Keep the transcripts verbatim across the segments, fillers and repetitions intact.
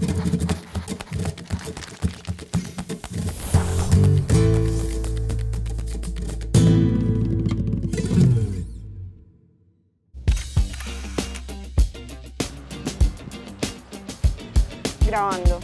Grabando.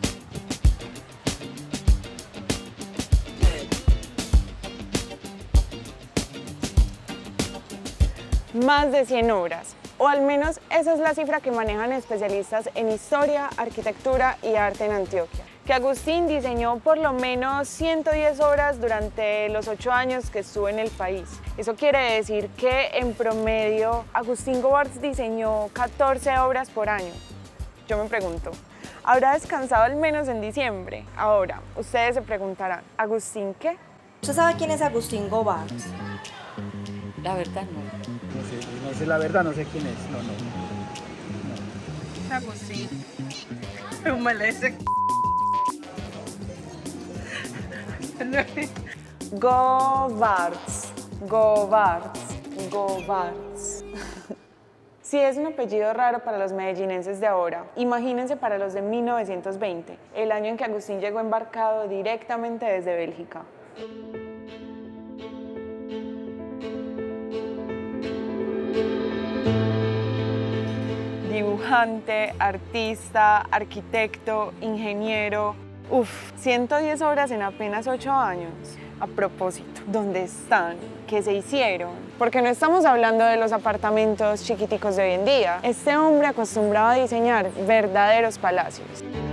Más de cien obras, o al menos esa es la cifra que manejan especialistas en historia, arquitectura y arte en Antioquia. Que Agustín diseñó por lo menos ciento diez obras durante los ocho años que estuvo en el país. Eso quiere decir que en promedio Agustín Gobarts diseñó catorce obras por año. Yo me pregunto, ¿habrá descansado al menos en diciembre? Ahora, ustedes se preguntarán, ¿Agustín qué? ¿Usted sabe quién es Agustín Gobarts? La verdad no. No sé, no sé la verdad, no sé quién es. No, no. Agustín. Un malese. Gobarts, Gobarts, Gobarts. Sí, es un apellido raro para los medellinenses de ahora. Imagínense para los de mil novecientos veinte, el año en que Agustín llegó embarcado directamente desde Bélgica. Dibujante, artista, arquitecto, ingeniero. Uf, ciento diez obras en apenas ocho años. A propósito, ¿dónde están? ¿Qué se hicieron? Porque no estamos hablando de los apartamentos chiquiticos de hoy en día. Este hombre acostumbraba a diseñar verdaderos palacios.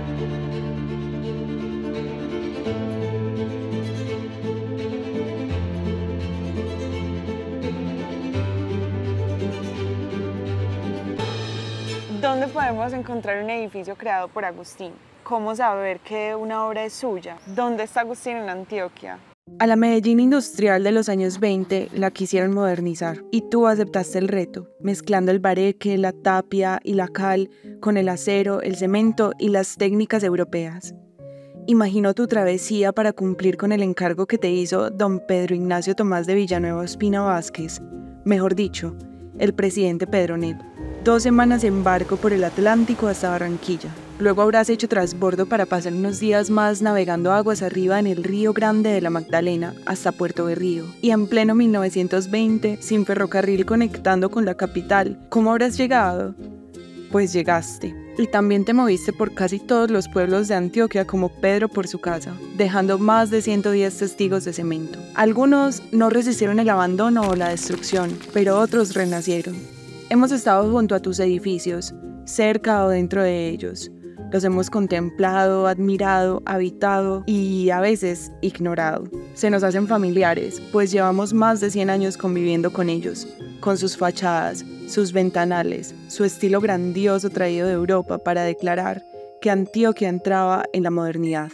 ¿Dónde podemos encontrar un edificio creado por Agustín? ¿Cómo saber que una obra es suya? ¿Dónde está Agustín en Antioquia? A la Medellín industrial de los años veinte la quisieron modernizar y tú aceptaste el reto, mezclando el bareque, la tapia y la cal con el acero, el cemento y las técnicas europeas. Imagino tu travesía para cumplir con el encargo que te hizo don Pedro Ignacio Tomás de Villanueva Ospina Vázquez, mejor dicho, el presidente Pedronet. Dos semanas en barco por el Atlántico hasta Barranquilla. Luego habrás hecho transbordo para pasar unos días más navegando aguas arriba en el Río Grande de la Magdalena hasta Puerto Berrío. Y en pleno mil novecientos veinte, sin ferrocarril conectando con la capital, ¿cómo habrás llegado? Pues llegaste. Y también te moviste por casi todos los pueblos de Antioquia como Pedro por su casa, dejando más de ciento diez testigos de cemento. Algunos no resistieron el abandono o la destrucción, pero otros renacieron. Hemos estado junto a tus edificios, cerca o dentro de ellos. Los hemos contemplado, admirado, habitado y a veces ignorado. Se nos hacen familiares, pues llevamos más de cien años conviviendo con ellos, con sus fachadas, sus ventanales, su estilo grandioso traído de Europa para declarar que Antioquia entraba en la modernidad.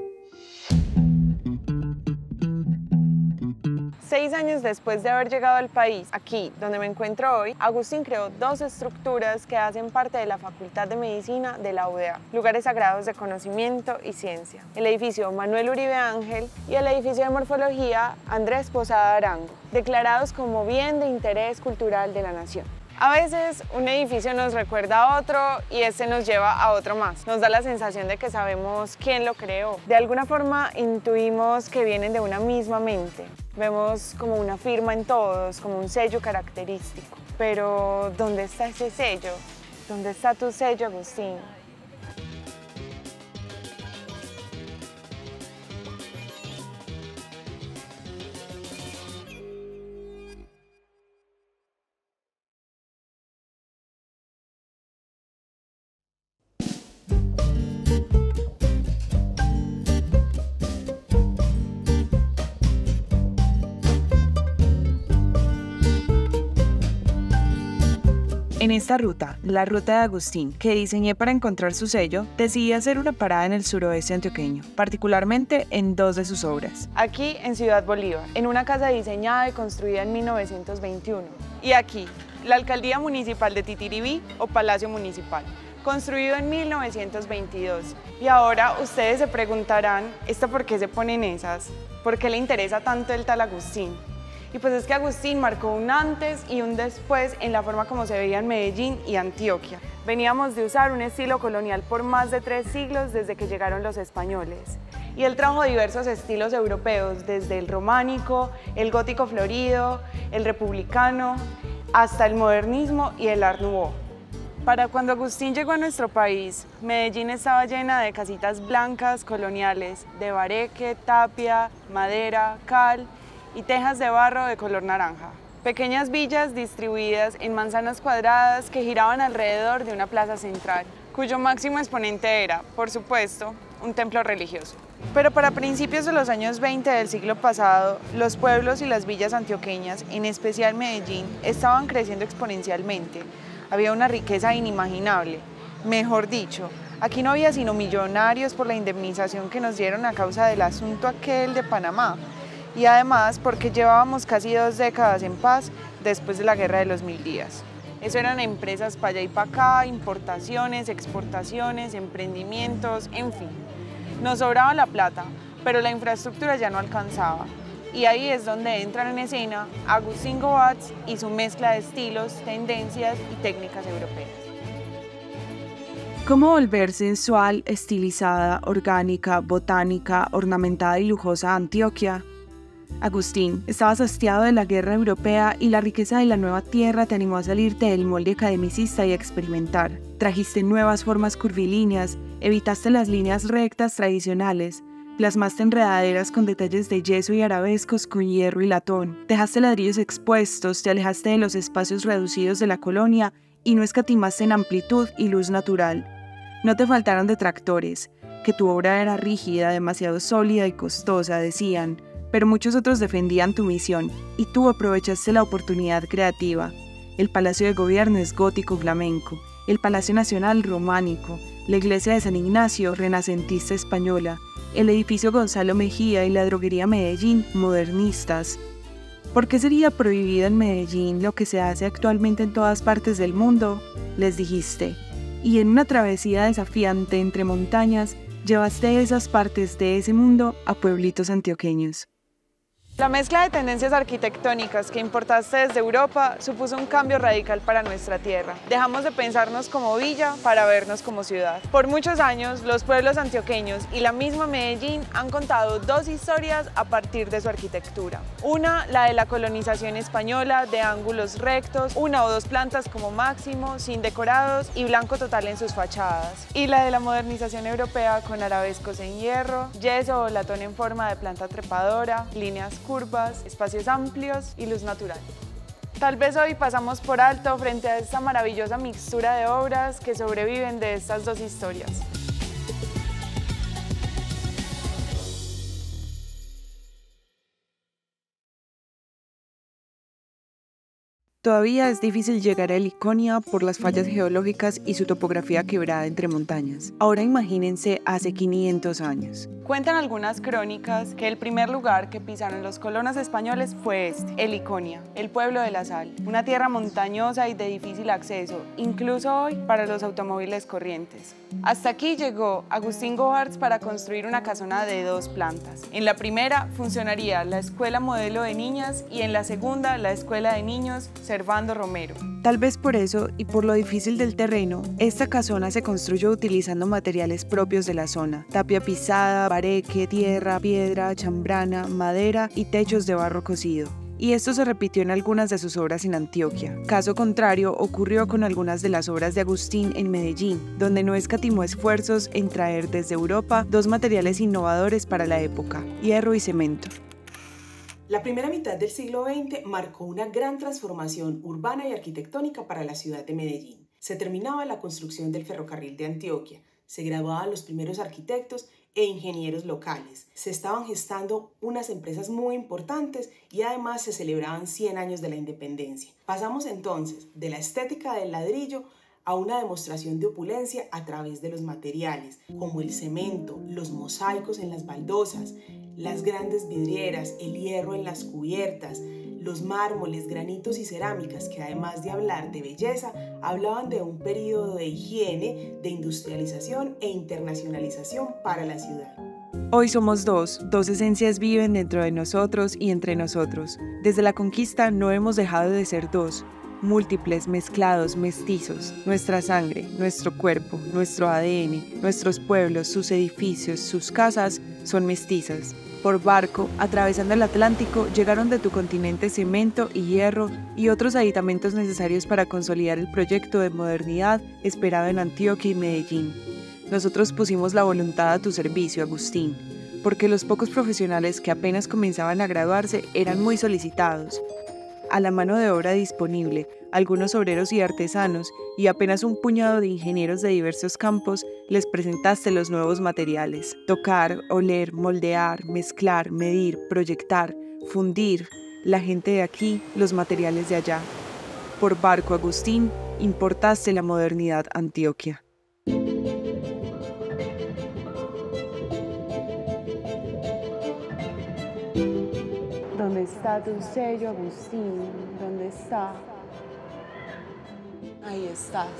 Seis años después de haber llegado al país, aquí donde me encuentro hoy, Agustín creó dos estructuras que hacen parte de la Facultad de Medicina de la U D A, lugares sagrados de conocimiento y ciencia. El edificio Manuel Uribe Ángel y el edificio de Morfología Andrés Posada Arango, declarados como bien de interés cultural de la nación. A veces un edificio nos recuerda a otro y este nos lleva a otro más. Nos da la sensación de que sabemos quién lo creó. De alguna forma intuimos que vienen de una misma mente. Vemos como una firma en todos, como un sello característico. Pero ¿dónde está ese sello? ¿Dónde está tu sello, Agustín? En esta ruta, la ruta de Agustín, que diseñé para encontrar su sello, decidí hacer una parada en el suroeste antioqueño, particularmente en dos de sus obras. Aquí en Ciudad Bolívar, en una casa diseñada y construida en mil novecientos veintiuno. Y aquí, la Alcaldía Municipal de Titiribí o Palacio Municipal, construido en mil novecientos veintidós. Y ahora ustedes se preguntarán, ¿esto por qué se ponen esas? ¿Por qué le interesa tanto el tal Agustín? Y pues es que Agustín marcó un antes y un después en la forma como se veía en Medellín y Antioquia. Veníamos de usar un estilo colonial por más de tres siglos desde que llegaron los españoles. Y él trajo diversos estilos europeos, desde el románico, el gótico florido, el republicano, hasta el modernismo y el Art Nouveau. Para cuando Agustín llegó a nuestro país, Medellín estaba llena de casitas blancas coloniales, de bareque, tapia, madera, cal y tejas de barro de color naranja. Pequeñas villas distribuidas en manzanas cuadradas que giraban alrededor de una plaza central, cuyo máximo exponente era, por supuesto, un templo religioso. Pero para principios de los años veinte del siglo pasado, los pueblos y las villas antioqueñas, en especial Medellín, estaban creciendo exponencialmente. Había una riqueza inimaginable. Mejor dicho, aquí no había sino millonarios por la indemnización que nos dieron a causa del asunto aquel de Panamá, y además porque llevábamos casi dos décadas en paz después de la Guerra de los Mil Días. Eso eran empresas para allá y para acá, importaciones, exportaciones, emprendimientos, en fin. Nos sobraba la plata, pero la infraestructura ya no alcanzaba. Y ahí es donde entran en escena Agustín Govaerts y su mezcla de estilos, tendencias y técnicas europeas. ¿Cómo volver sensual, estilizada, orgánica, botánica, ornamentada y lujosa Antioquia? Agustín, estabas hastiado de la guerra europea y la riqueza de la nueva tierra te animó a salirte del molde academicista y a experimentar. Trajiste nuevas formas curvilíneas, evitaste las líneas rectas tradicionales, plasmaste enredaderas con detalles de yeso y arabescos con hierro y latón, dejaste ladrillos expuestos, te alejaste de los espacios reducidos de la colonia y no escatimaste en amplitud y luz natural. No te faltaron detractores, que tu obra era rígida, demasiado sólida y costosa, decían, pero muchos otros defendían tu misión, y tú aprovechaste la oportunidad creativa. El Palacio de Gobierno es gótico flamenco, el Palacio Nacional románico, la iglesia de San Ignacio renacentista española, el edificio Gonzalo Mejía y la droguería Medellín modernistas. ¿Por qué sería prohibido en Medellín lo que se hace actualmente en todas partes del mundo? Les dijiste. Y en una travesía desafiante entre montañas, llevaste esas partes de ese mundo a pueblitos antioqueños. La mezcla de tendencias arquitectónicas que importaste desde Europa supuso un cambio radical para nuestra tierra. Dejamos de pensarnos como villa para vernos como ciudad. Por muchos años, los pueblos antioqueños y la misma Medellín han contado dos historias a partir de su arquitectura. Una, la de la colonización española, de ángulos rectos, una o dos plantas como máximo, sin decorados y blanco total en sus fachadas. Y la de la modernización europea con arabescos en hierro, yeso o latón en forma de planta trepadora, líneas curvas, espacios amplios y luz natural. Tal vez hoy pasamos por alto frente a esta maravillosa mixtura de obras que sobreviven de estas dos historias. Todavía es difícil llegar a Heliconia por las fallas geológicas y su topografía quebrada entre montañas. Ahora imagínense hace quinientos años. Cuentan algunas crónicas que el primer lugar que pisaron los colonos españoles fue este, Heliconia, el pueblo de la sal, una tierra montañosa y de difícil acceso, incluso hoy para los automóviles corrientes. Hasta aquí llegó Agustín Govaerts para construir una casona de dos plantas. En la primera funcionaría la escuela modelo de niñas y en la segunda la escuela de niños Servando Romero. Tal vez por eso y por lo difícil del terreno, esta casona se construyó utilizando materiales propios de la zona: tapia pisada, bareque, tierra, piedra, chambrana, madera y techos de barro cocido. Y esto se repitió en algunas de sus obras en Antioquia. Caso contrario ocurrió con algunas de las obras de Agustín en Medellín, donde no escatimó esfuerzos en traer desde Europa dos materiales innovadores para la época: hierro y cemento. La primera mitad del siglo veinte marcó una gran transformación urbana y arquitectónica para la ciudad de Medellín. Se terminaba la construcción del ferrocarril de Antioquia, se graduaban los primeros arquitectos e ingenieros locales. Se estaban gestando unas empresas muy importantes y además se celebraban cien años de la independencia. Pasamos entonces de la estética del ladrillo a una demostración de opulencia a través de los materiales, como el cemento, los mosaicos en las baldosas, las grandes vidrieras, el hierro en las cubiertas, los mármoles, granitos y cerámicas, que además de hablar de belleza, hablaban de un periodo de higiene, de industrialización e internacionalización para la ciudad. Hoy somos dos, dos esencias viven dentro de nosotros y entre nosotros. Desde la conquista no hemos dejado de ser dos, múltiples, mezclados, mestizos. Nuestra sangre, nuestro cuerpo, nuestro A D N, nuestros pueblos, sus edificios, sus casas son mestizas. Por barco, atravesando el Atlántico, llegaron de tu continente cemento y hierro y otros aditamentos necesarios para consolidar el proyecto de modernidad esperado en Antioquia y Medellín. Nosotros pusimos la voluntad a tu servicio, Agustín, porque los pocos profesionales que apenas comenzaban a graduarse eran muy solicitados. A la mano de obra disponible, algunos obreros y artesanos y apenas un puñado de ingenieros de diversos campos, les presentaste los nuevos materiales. Tocar, oler, moldear, mezclar, medir, proyectar, fundir, la gente de aquí, los materiales de allá. Por barco, Agustín, importaste la modernidad a Antioquia. ¿Dónde está tu sello, Agustín? ¿Dónde está? Ahí estás.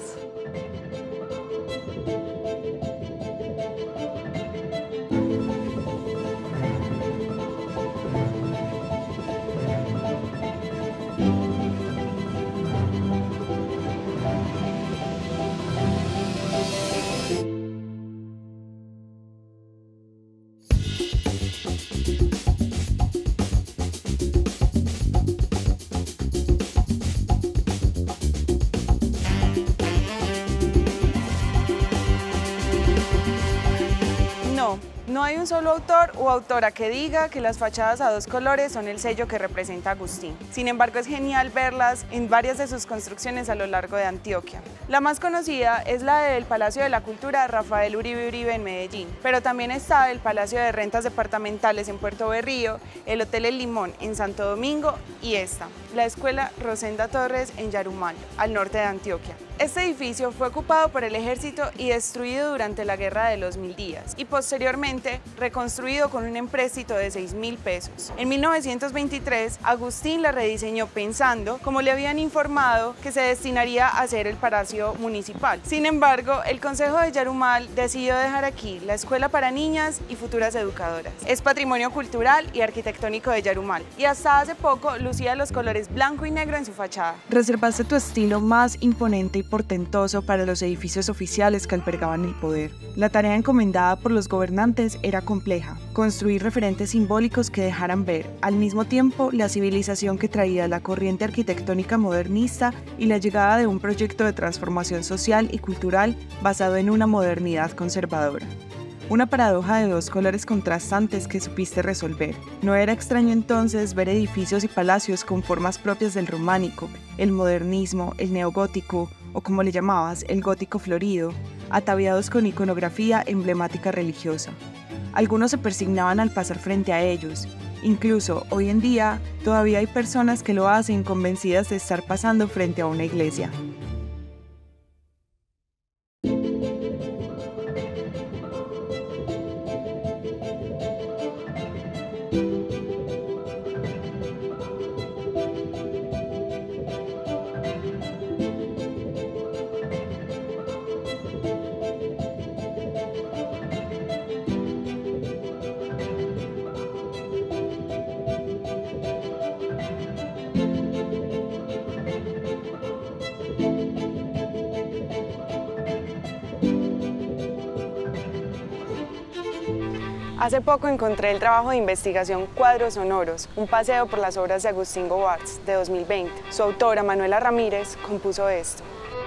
No hay un solo autor o autora que diga que las fachadas a dos colores son el sello que representa a Agustín. Sin embargo, es genial verlas en varias de sus construcciones a lo largo de Antioquia. La más conocida es la del Palacio de la Cultura Rafael Uribe Uribe en Medellín, pero también está el Palacio de Rentas Departamentales en Puerto Berrío, el Hotel El Limón en Santo Domingo y esta, la Escuela Rosenda Torres en Yarumal, al norte de Antioquia. Este edificio fue ocupado por el ejército y destruido durante la Guerra de los Mil Días y posteriormente reconstruido con un empréstito de seis mil pesos. En mil novecientos veintitrés, Agustín la rediseñó pensando, como le habían informado, que se destinaría a ser el palacio municipal. Sin embargo, el Consejo de Yarumal decidió dejar aquí la escuela para niñas y futuras educadoras. Es patrimonio cultural y arquitectónico de Yarumal y hasta hace poco lucía los colores blanco y negro en su fachada. Reservaste tu estilo más imponente y portentoso para los edificios oficiales que albergaban el poder. La tarea encomendada por los gobernantes era compleja: construir referentes simbólicos que dejaran ver, al mismo tiempo, la civilización que traía la corriente arquitectónica modernista y la llegada de un proyecto de transformación social y cultural basado en una modernidad conservadora. Una paradoja de dos colores contrastantes que supiste resolver. No era extraño entonces ver edificios y palacios con formas propias del románico, el modernismo, el neogótico, o como le llamabas, el gótico florido, ataviados con iconografía emblemática religiosa. Algunos se persignaban al pasar frente a ellos. Incluso hoy en día todavía hay personas que lo hacen convencidas de estar pasando frente a una iglesia. Hace poco encontré el trabajo de investigación Cuadros Sonoros, un paseo por las obras de Agustín Gobarts, de dos mil veinte. Su autora, Manuela Ramírez, compuso esto.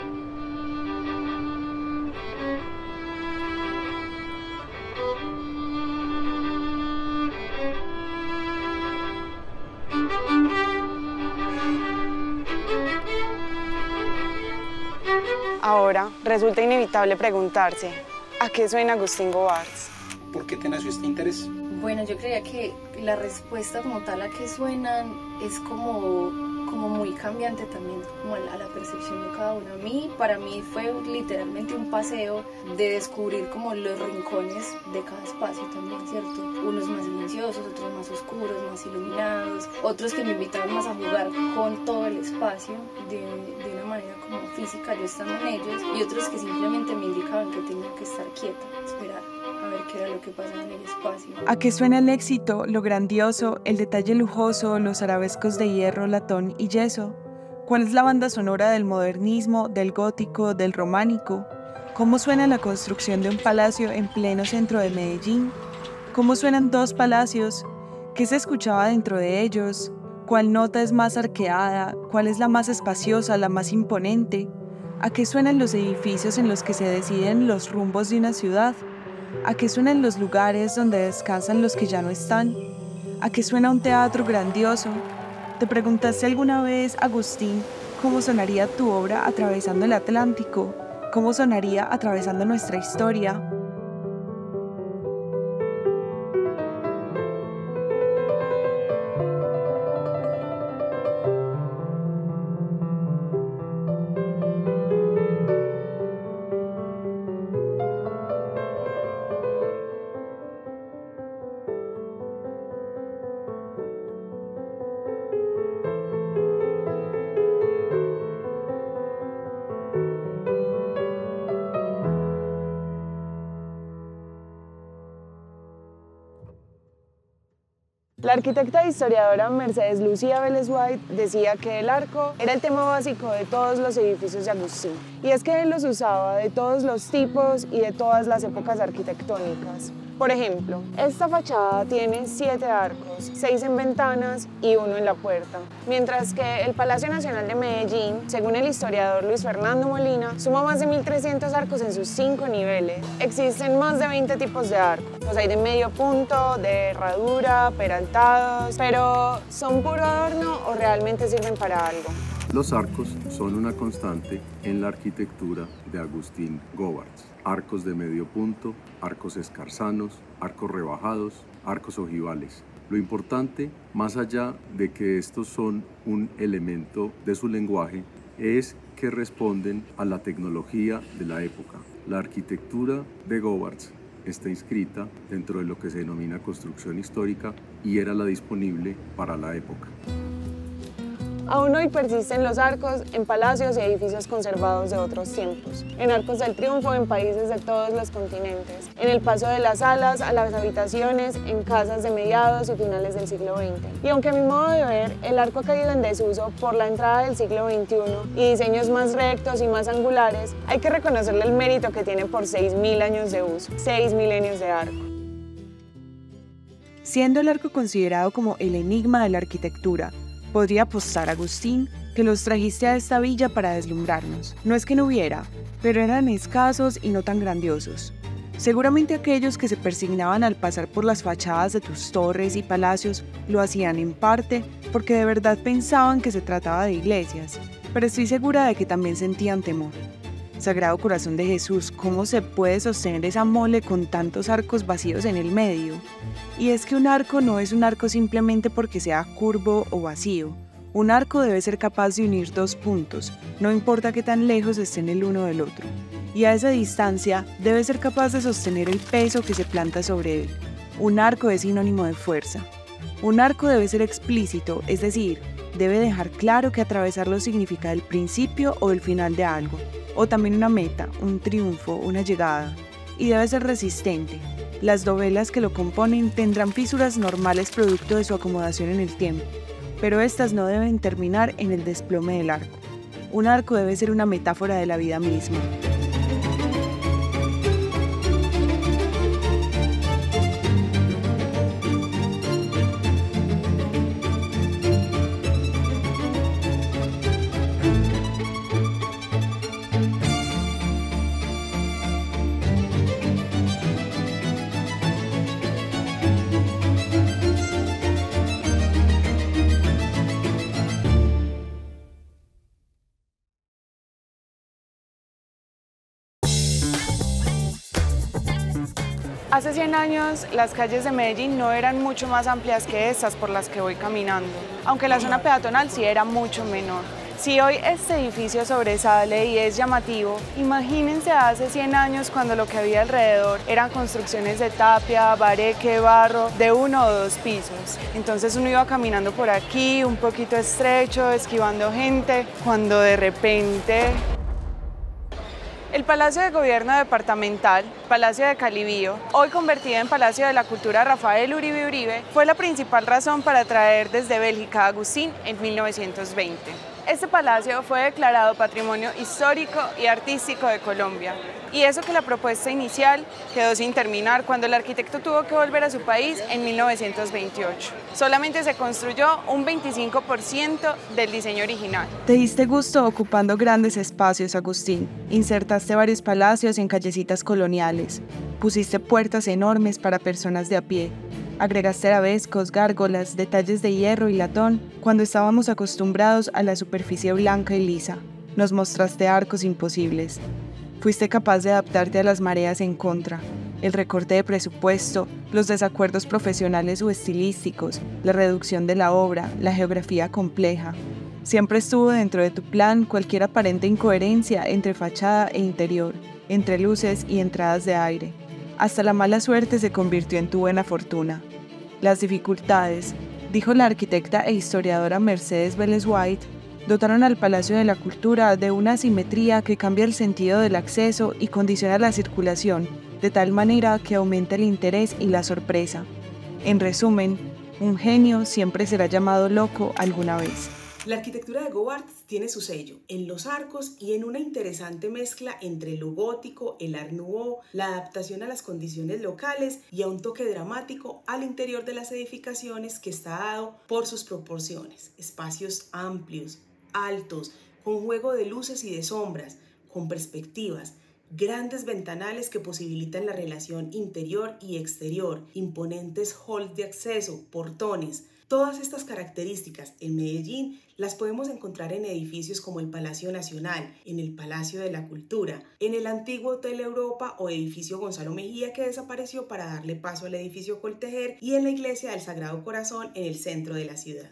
Ahora, resulta inevitable preguntarse, ¿a qué suena Agustín Gobarts? ¿Por qué te nació este interés? Bueno, yo creía que la respuesta como tal a que suenan es como, como muy cambiante también, como a la, a la percepción de cada uno. A mí, para mí fue literalmente un paseo de descubrir como los rincones de cada espacio también, ¿cierto? Unos más silenciosos, otros más oscuros, más iluminados, otros que me invitaban más a jugar con todo el espacio de, de una manera como física, yo estando en ellos, y otros que simplemente me indicaban que tenía que estar quieta, esperar a ver qué era lo que pasaba en el espacio. ¿A qué suena el éxito, lo grandioso, el detalle lujoso, los arabescos de hierro, latón y yeso? ¿Cuál es la banda sonora del modernismo, del gótico, del románico? ¿Cómo suena la construcción de un palacio en pleno centro de Medellín? ¿Cómo suenan dos palacios? ¿Qué se escuchaba dentro de ellos? ¿Cuál nota es más arqueada? ¿Cuál es la más espaciosa, la más imponente? ¿A qué suenan los edificios en los que se deciden los rumbos de una ciudad? ¿A qué suenan los lugares donde descansan los que ya no están? ¿A qué suena un teatro grandioso? ¿Te preguntaste alguna vez, Agustín, cómo sonaría tu obra atravesando el Atlántico? ¿Cómo sonaría atravesando nuestra historia? La arquitecta e historiadora Mercedes Lucía Vélez White decía que el arco era el tema básico de todos los edificios de Agustín. Y es que él los usaba de todos los tipos y de todas las épocas arquitectónicas. Por ejemplo, esta fachada tiene siete arcos, seis en ventanas y uno en la puerta. Mientras que el Palacio Nacional de Medellín, según el historiador Luis Fernando Molina, suma más de mil trescientos arcos en sus cinco niveles. Existen más de veinte tipos de arcos. Los hay de medio punto, de herradura, peraltados, pero ¿son puro adorno o realmente sirven para algo? Los arcos son una constante en la arquitectura de Agustín Gobarts. Arcos de medio punto, arcos escarzanos, arcos rebajados, arcos ojivales. Lo importante, más allá de que estos son un elemento de su lenguaje, es que responden a la tecnología de la época. La arquitectura de Gobarts está inscrita dentro de lo que se denomina construcción histórica y era la disponible para la época. Aún hoy persisten los arcos en palacios y edificios conservados de otros tiempos, en arcos del triunfo en países de todos los continentes, en el paso de las salas a las habitaciones en casas de mediados y finales del siglo veinte. Y aunque a mi modo de ver, el arco ha caído en desuso por la entrada del siglo veintiuno y diseños más rectos y más angulares, hay que reconocerle el mérito que tiene por seis mil años de uso, seis milenios de arco. Siendo el arco considerado como el enigma de la arquitectura, podría apostar Agustín que los trajiste a esta villa para deslumbrarnos. No es que no hubiera, pero eran escasos y no tan grandiosos. Seguramente aquellos que se persignaban al pasar por las fachadas de tus torres y palacios lo hacían en parte porque de verdad pensaban que se trataba de iglesias, pero estoy segura de que también sentían temor. Sagrado Corazón de Jesús, ¿cómo se puede sostener esa mole con tantos arcos vacíos en el medio? Y es que un arco no es un arco simplemente porque sea curvo o vacío. Un arco debe ser capaz de unir dos puntos, no importa qué tan lejos estén el uno del otro. Y a esa distancia debe ser capaz de sostener el peso que se planta sobre él. Un arco es sinónimo de fuerza. Un arco debe ser explícito, es decir, debe dejar claro que atravesarlo significa el principio o el final de algo, o también una meta, un triunfo, una llegada. Y debe ser resistente. Las dovelas que lo componen tendrán fisuras normales producto de su acomodación en el tiempo, pero estas no deben terminar en el desplome del arco. Un arco debe ser una metáfora de la vida misma. Hace cien años, las calles de Medellín no eran mucho más amplias que estas por las que voy caminando, aunque la zona peatonal sí era mucho menor. Si hoy este edificio sobresale y es llamativo, imagínense hace cien años cuando lo que había alrededor eran construcciones de tapia, bareque, barro, de uno o dos pisos. Entonces uno iba caminando por aquí, un poquito estrecho, esquivando gente, cuando de repente El Palacio de Gobierno Departamental, Palacio de Calibío, hoy convertido en Palacio de la Cultura Rafael Uribe Uribe, fue la principal razón para traer desde Bélgica a Agustín en mil novecientos veinte. Este palacio fue declarado Patrimonio Histórico y Artístico de Colombia, y eso que la propuesta inicial quedó sin terminar cuando el arquitecto tuvo que volver a su país en mil novecientos veintiocho. Solamente se construyó un veinticinco por ciento del diseño original. Te diste gusto ocupando grandes espacios, Agustín. Insertaste varios palacios en callecitas coloniales. Pusiste puertas enormes para personas de a pie. Agregaste arabescos, gárgolas, detalles de hierro y latón cuando estábamos acostumbrados a la superficie blanca y lisa. Nos mostraste arcos imposibles. Fuiste capaz de adaptarte a las mareas en contra, el recorte de presupuesto, los desacuerdos profesionales o estilísticos, la reducción de la obra, la geografía compleja. Siempre estuvo dentro de tu plan cualquier aparente incoherencia entre fachada e interior, entre luces y entradas de aire. Hasta la mala suerte se convirtió en tu buena fortuna. Las dificultades, dijo la arquitecta e historiadora Mercedes Vélez White, dotaron al Palacio de la Cultura de una simetría que cambia el sentido del acceso y condiciona la circulación, de tal manera que aumenta el interés y la sorpresa. En resumen, un genio siempre será llamado loco alguna vez. La arquitectura de Govarts tiene su sello en los arcos y en una interesante mezcla entre lo gótico, el Art Nouveau, la adaptación a las condiciones locales y a un toque dramático al interior de las edificaciones que está dado por sus proporciones, espacios amplios, altos, con juego de luces y de sombras, con perspectivas, grandes ventanales que posibilitan la relación interior y exterior, imponentes halls de acceso, portones. Todas estas características en Medellín las podemos encontrar en edificios como el Palacio Nacional, en el Palacio de la Cultura, en el antiguo Hotel Europa o edificio Gonzalo Mejía que desapareció para darle paso al edificio Coltejer y en la Iglesia del Sagrado Corazón en el centro de la ciudad.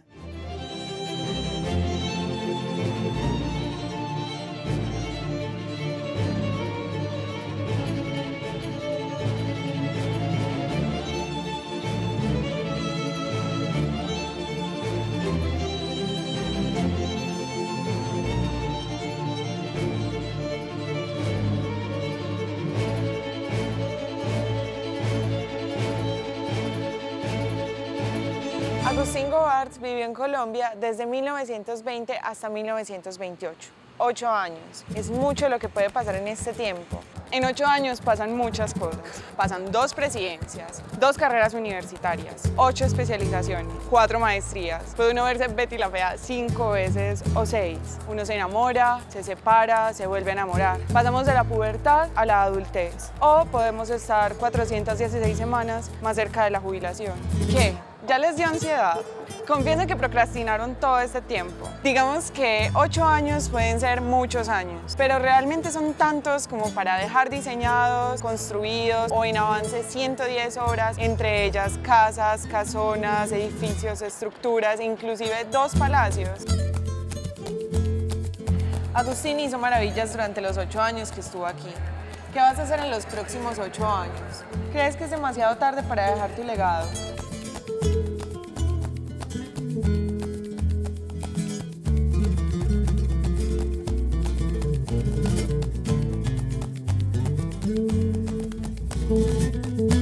Agustín Govarts vivió en Colombia desde mil novecientos veinte hasta mil novecientos veintiocho. Ocho años. Es mucho lo que puede pasar en este tiempo. En ocho años pasan muchas cosas. Pasan dos presidencias, dos carreras universitarias, ocho especializaciones, cuatro maestrías. Puede uno verse Betty la Fea cinco veces o seis. Uno se enamora, se separa, se vuelve a enamorar. Pasamos de la pubertad a la adultez. O podemos estar cuatrocientas dieciséis semanas más cerca de la jubilación. ¿Qué? ¿Ya les dio ansiedad? Confiesen que procrastinaron todo este tiempo. Digamos que ocho años pueden ser muchos años, pero realmente son tantos como para dejar diseñados, construidos o en avance ciento diez obras, entre ellas casas, casonas, edificios, estructuras, inclusive dos palacios. Agustín hizo maravillas durante los ocho años que estuvo aquí. ¿Qué vas a hacer en los próximos ocho años? ¿Crees que es demasiado tarde para dejar tu legado? Thank you.